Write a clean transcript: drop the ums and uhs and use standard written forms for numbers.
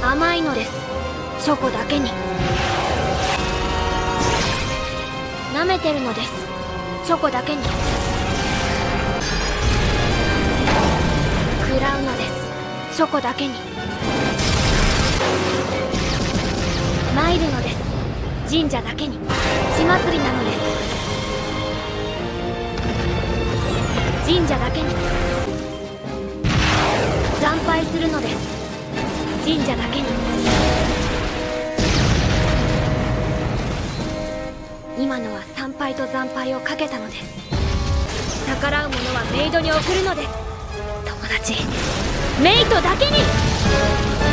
甘いのです、チョコだけに。舐めてるのです、チョコだけに。食らうのです、チョコだけに。参るのです、神社だけに。血祭りなのです、神社だけに。惨敗するのです、神社だけに。今のは参拝と惨敗をかけたのです。逆らう者はメイドに送るのです。友達、メイトだけに。